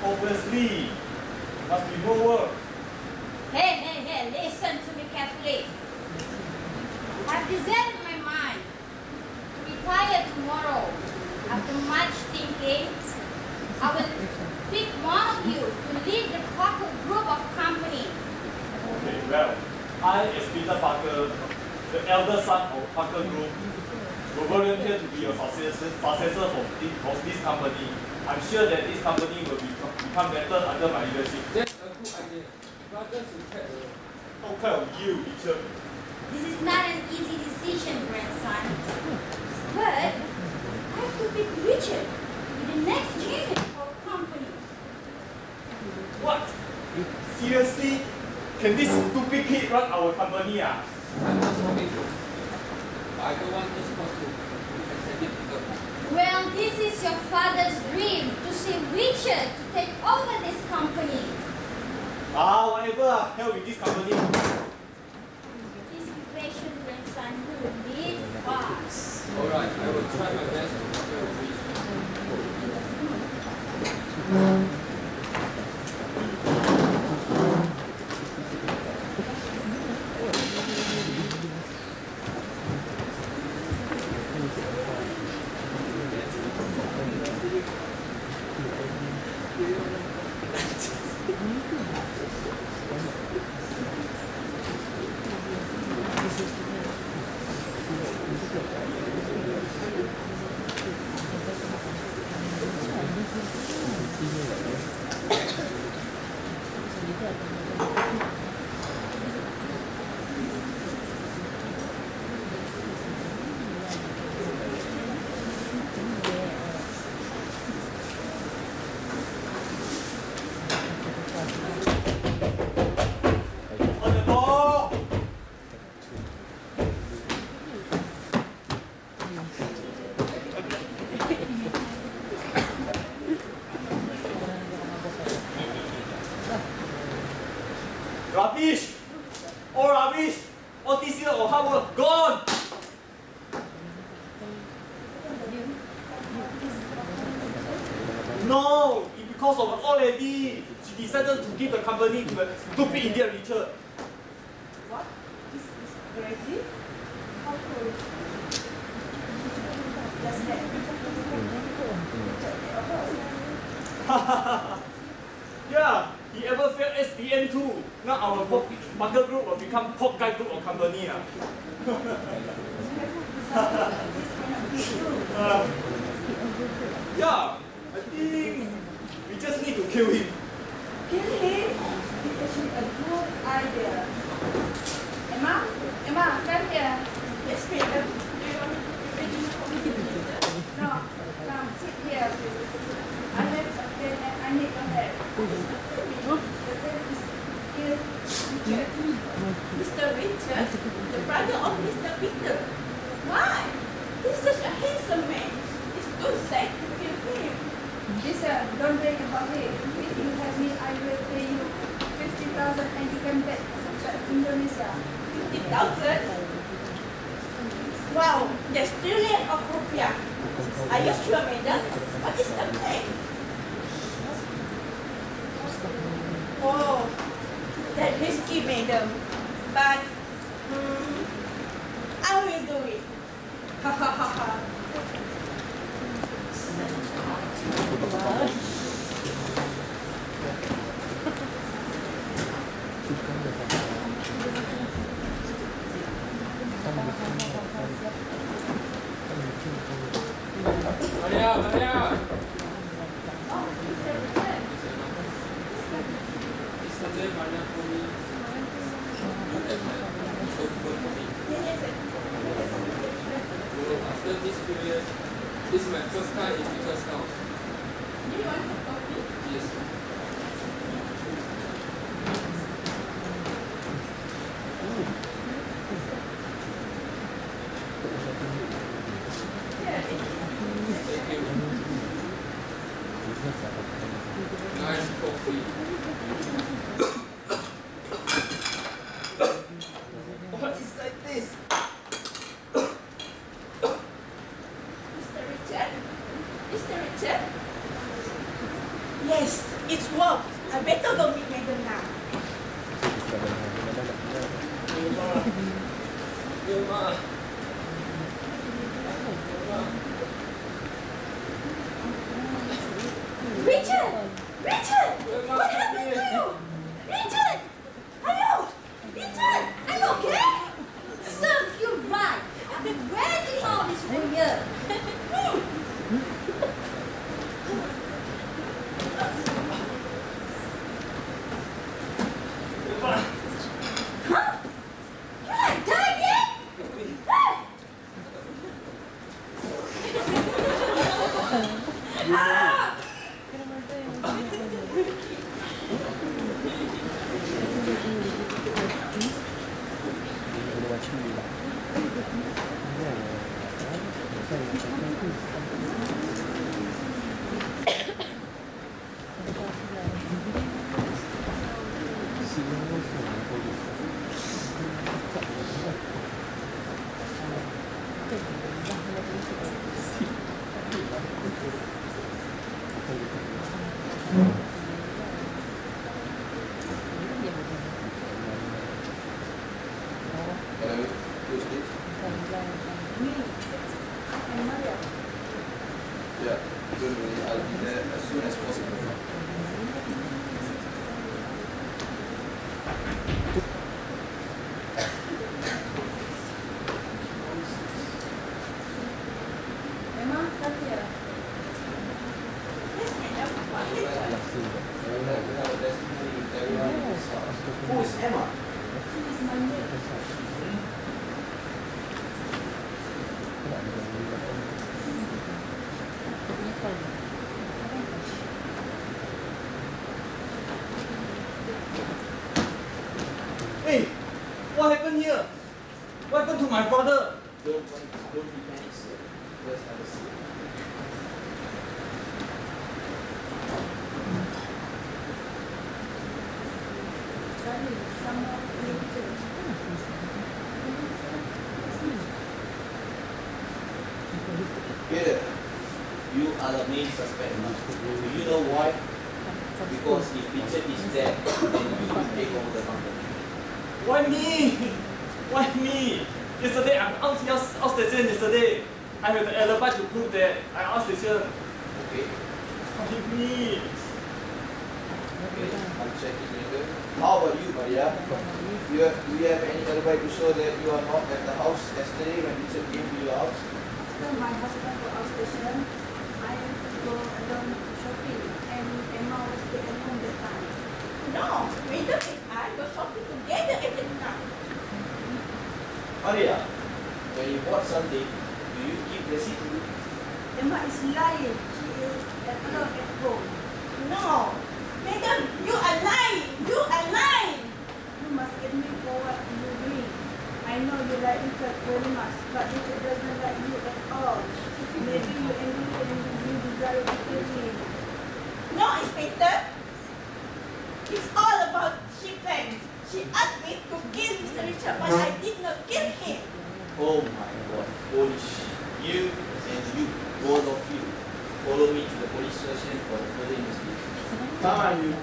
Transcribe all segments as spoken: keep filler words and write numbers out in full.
Obviously, must be more work. Hey, hey, hey, listen to me carefully. I've decided in my mind to retire tomorrow. After much thinking, I will pick one of you to lead the Parker group of company. Okay, well, I, as Peter Parker, the elder son of Parker Group, will volunteer to be a successor, successor of, this, of this company. I'm sure that this company will be, become better under my leadership. That's a good idea. Rather to take a... How kind of you, Richard? This is not an easy decision, grandson. But I have to pick Richard with the next chairman of our company. What? Seriously? Can this stupid kid run our company? Ah? I'm not sorry. I don't want this boss to extend it to her. Well, this is your father's dream, to see Richard to take over this company. Ah, whatever. Hell with this company. Please be patient, grandson. You will need fast. Alright, I will try my best to fulfill your wish. Rubbish! All rubbish! All this year of hard work gone! No! It's because of an old lady. She decided to give the company to a stupid Indian Richard. What? This is crazy? How could just that? Yeah, he ever failed S P N too. Now our Parker Group will become Pork Guy Group of company. Ah. uh, yeah, I think we just need to kill him. Kill him? It's actually a good idea. Emma? Emma, come here. Yes, Peter. No, come, sit here. I have a pen and I need your help. Mister Richard, the brother of Mister Peter. Why? He's such a handsome man. It's too sad to kill him. Listen, don't worry about it. If you have me, I will pay you fifty thousand and you can back to Indonesia. fifty thousand? Wow, that's trillion of rupiah. Are you sure, madam? What is the pay? Oh, that risky, madam. But, um, I will do it. Ha ha ha ha. Maria, Maria! Oh, Mister Richard. Yesterday, Maria told me you have an chauffeur for me. Yes, So after this few years, this is my first time in Peter's house. do you want some coffee? Yes. Thank you. Nice coffee. What is like this? Mister Richard? Mister Richard? Yes, it's work. I better go meet Madam now. Vilma. Vilma. Richard! Richard! Vilma, What happened to you? Richard! Hello! Richard! Are you okay? Serve you right. I've been waiting all this for years. Vilma. Huh? You like died yet? Hey! Ah! Hello, who's this? Me. I'm Maria. Yeah, don't worry, I'll be there as soon as possible. Emma, come here. Let's get up. We have we have a testimony with everyone in this house. Who is Emma? She is my maid. Hey, what happened here? What happened to my brother? Don't panic, don't be panicked, sir. Just have a seat. Darling, someone later. Peter, you are the main suspect now. Do you know why? Because if Richard is dead, then you will take over the company. Why me? Why me? Yesterday I'm out here out station yesterday. I have the alibi to prove that I out station. Okay? Why me? Okay, I'll check it later. How about you, Maria? You have, do you have any alibi to show that you are not at the house yesterday when Richard came to your house? After my husband go out station, I have to go alone to shopping, and Emma was stay at home that time. No, Madam and I go shopping together at the time. Maria, when you bought something, do you keep receipt? Emma is lying. She is at alone at home. No, Madam, you are lying. You are lying. You must admit for what you mean. I know you like Richard very much, but Richard doesn't like you at all. Maybe you angry and you desire to kill him. No, Inspector. It's all about she planned. She asked me to kill Mister Richard, but I did not kill him. Oh my God, police. You and you, both of you, follow me to the police station for the further investigation. Come on, you.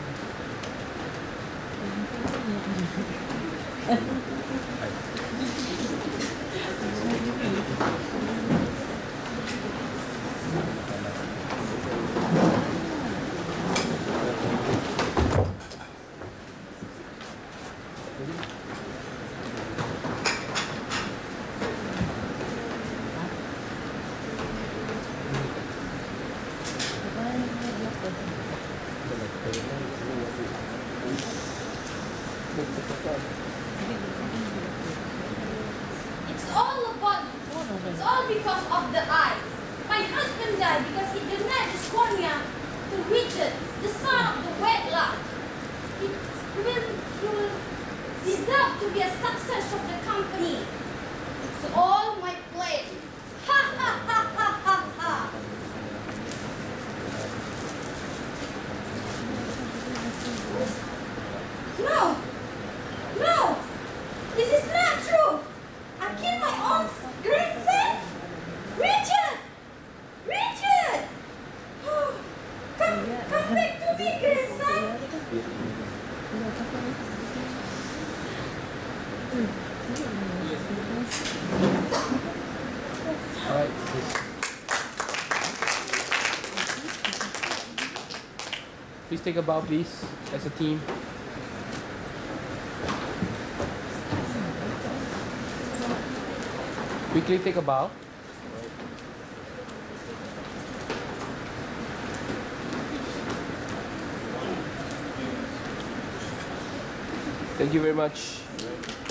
It's all about, it's all because of the eyes. My husband died because he denied the scornia to Richard, the son of the wedlock. He will, he will deserve to be a success of the company. It's all my plan. Ha ha ha ha ha ha. No! No! This is not true! I killed my own grandson! Richard! Richard! Oh, come, come back to me, please take a bow, please, as a team. Quickly take a bow. Thank you very much.